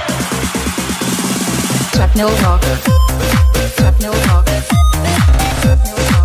Techno rock. Techno rock. Techno rock.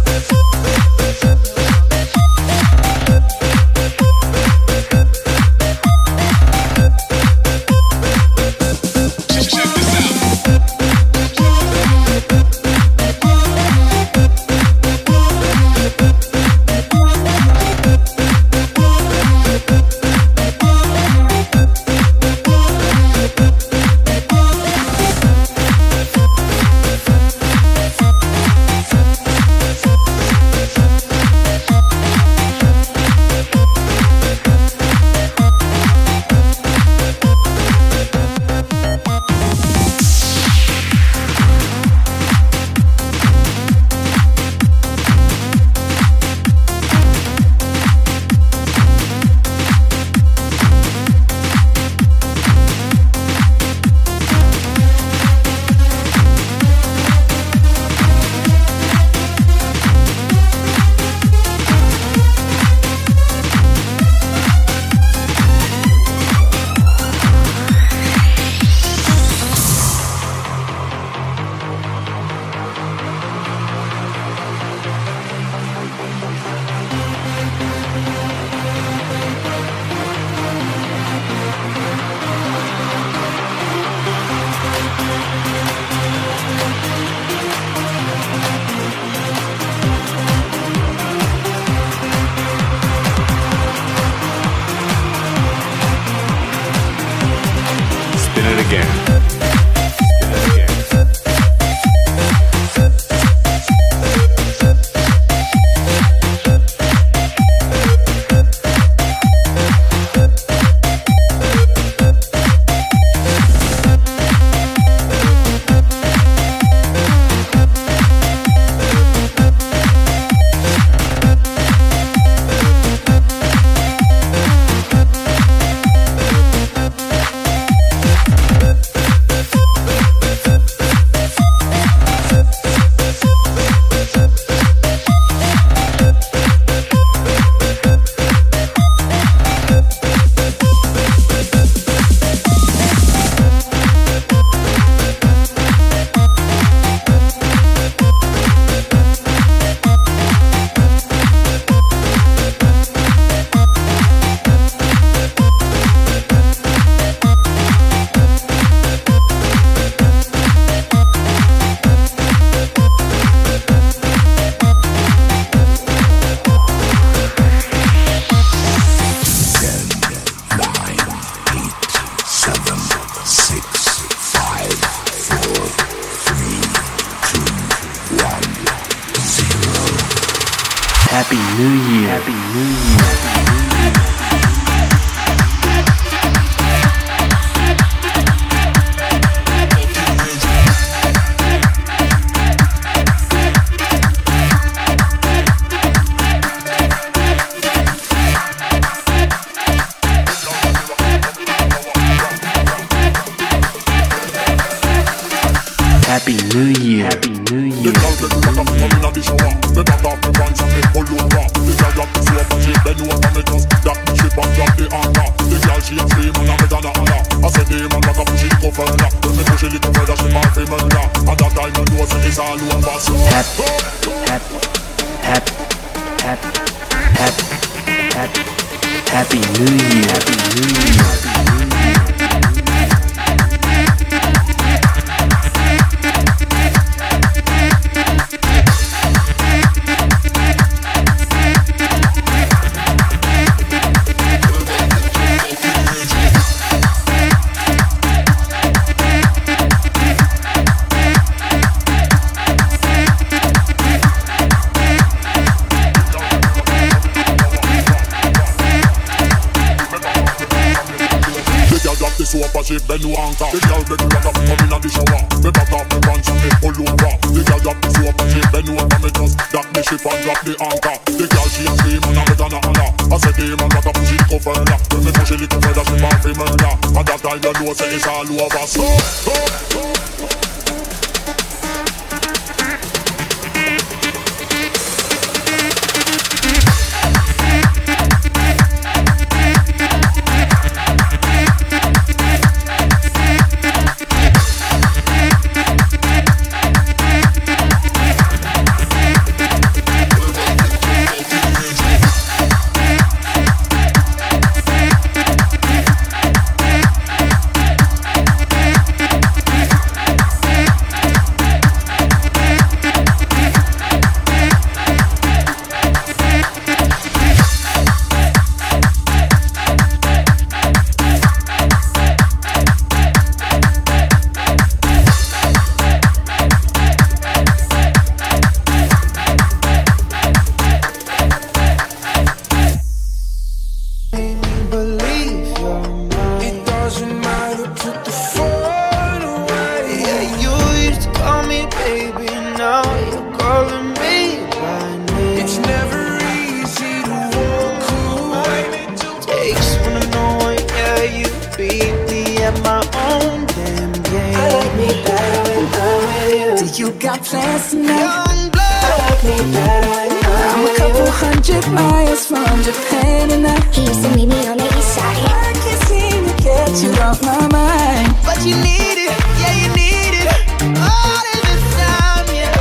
Happy New Year. Happy New Year. Happy New Year. Happy New Year. Happy New Year. Happy New Year. She bend wanka. The girl make me come in the shower. Me back up me pants and me pull over. The girl drop the soap and she bend over. Me just drop the ship and drop the anchor. The girl she a scream and I'm gonna holler. I said the man got a push it cover her. When me push it little further she want to murder. And that time you know say it's all over. So baby, now you're calling me by name. It's never easy to walk away. Takes one to know one, yeah, you beat me at my own damn game. I like me better when I'm with you. Do you got plans tonight? Young blood. I like me better when I'm a couple 100 miles from Japan and he used to meet me on the east side. I can't seem to get you off my mind. But you need it, yeah, you need it. All of the time, yeah.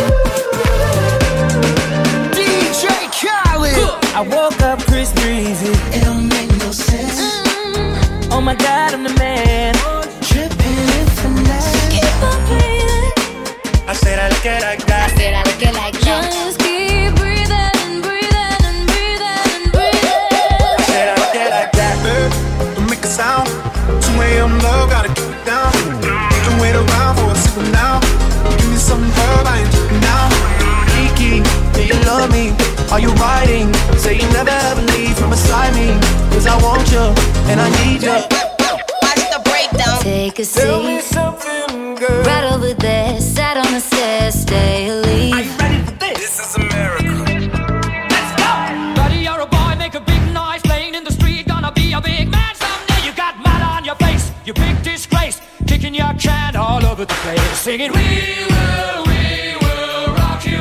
DJ Khaled. I woke up Chris Breezy. It don't make no sense. Oh my God, I'm the man. Tripping in finesse. Keep on breathing. I said I like it like that. I said I like it like that. Just keep breathing and breathing and breathing and breathing. I said I like it like that. Don't make a sound. 2 a.m. love, gotta keep it down. Don't wait around for a signal now. Give me some verb, I ain't talking now. Kiki, do you love me? Are you riding? Say you never ever leave from beside me. Cause I want you, and I need you. Watch the breakdown. Take a Tell me seat. something, girl. Right over there, sat on the stairs, stay or leave. Are you ready for this? This is America. Let's go! Buddy, you're a boy, make a big noise. Playing in the street, gonna be a big man someday. You got mud on your face, you big disgrace. Kicking your can all over the place. Singing, we will rock you.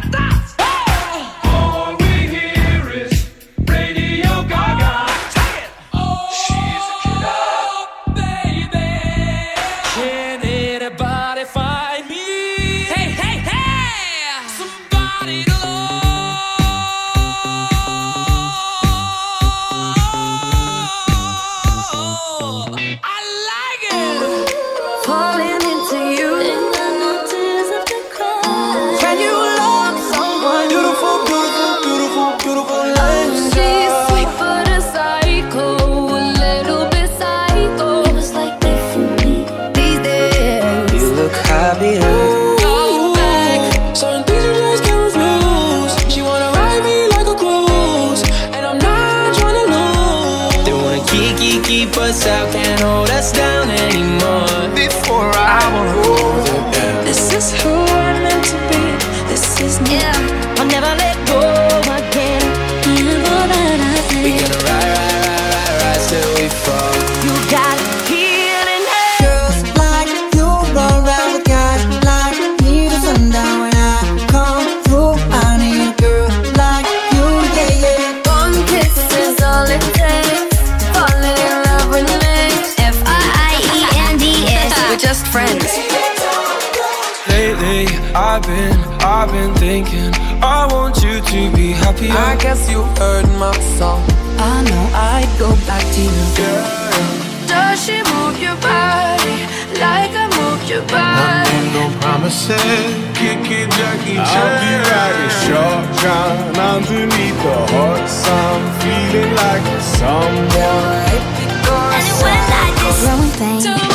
All we hear is Radio Gaga. Take it! She's a killer, baby. Can anybody find me? Hey, hey, hey! Somebody to love. I like it. Falling into you. Ain't got no tears left to cry. Can you love someone? Beautiful, beautiful, beautiful, beautiful life. She's sweet but a psycho, a little bit psycho. It was like that for me these days. You look happier. Certain things you just can't refuse. She wanna ride me like a cruise, and I'm not trying to lose. They wanna keep us out, can't hold us down anymore. Before I wanna hold it down. This is who I'm meant to be. This is me. Yeah, I'll never let go again. We gonna ride till we fall. You got healing hands. Girls like you run around with guys like me to sundown. When I come through, I need a girl like you, yeah, yeah. One kiss is all it takes. Falling in love with me. FIENDS. We're just friends. Lately, I've been thinking I want you to be happy. I guess you heard my song. I know I'd go back to you. Does she move your body like I moved your body? Ain't no promises. Kick it, Jackie, I'll be riding shotgun underneath the hot sun, feeling like someone. And when I just Growing pain.